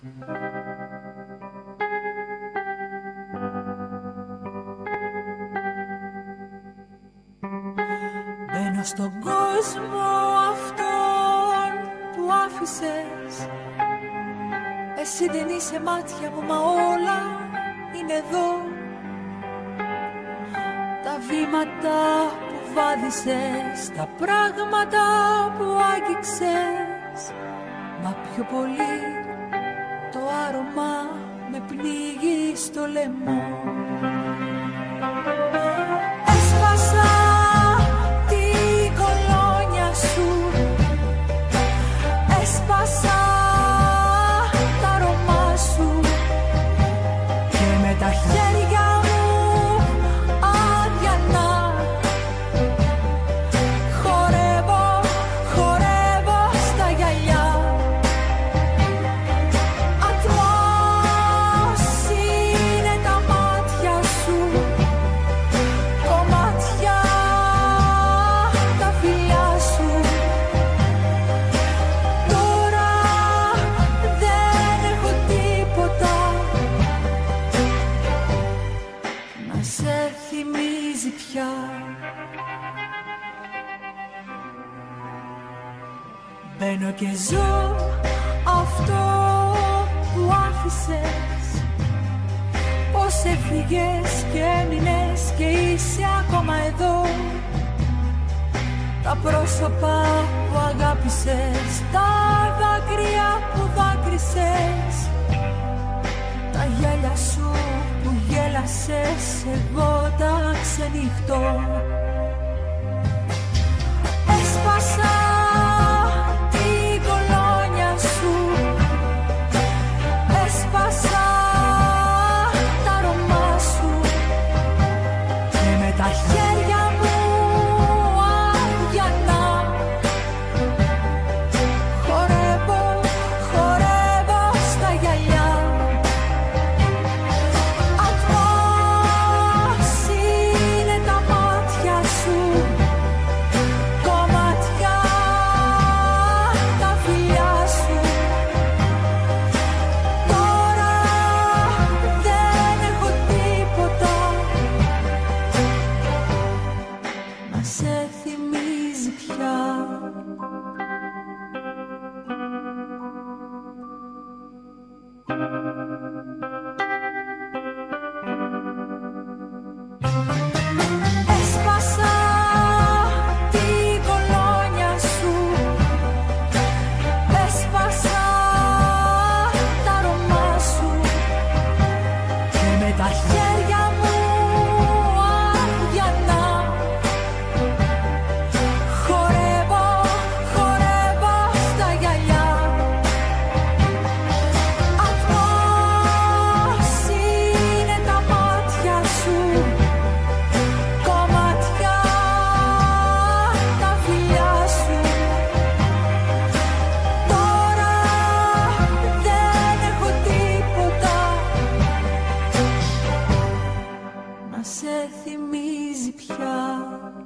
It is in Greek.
Μπαίνω στον κόσμο αυτόν που άφησες. Εσύ δεν είσαι μάτια μου, μα όλα είναι εδώ. Τα βήματα που βάδισε, τα πράγματα που άγγιξες, μα πιο πολύ το άρωμα με πνίγει στο λαιμό. Έσπασα την κολόνια σου, έσπασα τα αρώμα σου και με τα χέρια μπαίνω και ζω αυτό που άφησες. Πώς έφυγες και έμεινες και είσαι ακόμα εδώ. Τα πρόσωπα που αγάπησες, τα δάκρυα που δάκρυσες, τα γέλια σου που γέλασες, εγώ τα ξενυχτώ. Έσπασα έσπασα τα αρώμα σου και με τα χέρια μου αδιανά χορεύω, χορεύω στα γυαλιά. Ατμός είναι τα μάτια σου, κομμάτια τα φιλιά σου. Σε θυμίζει πια. Έσπασα την κολόνια σου, έσπασα τα αρώμα σου και με τα χέρια μου σε θυμίζει πια.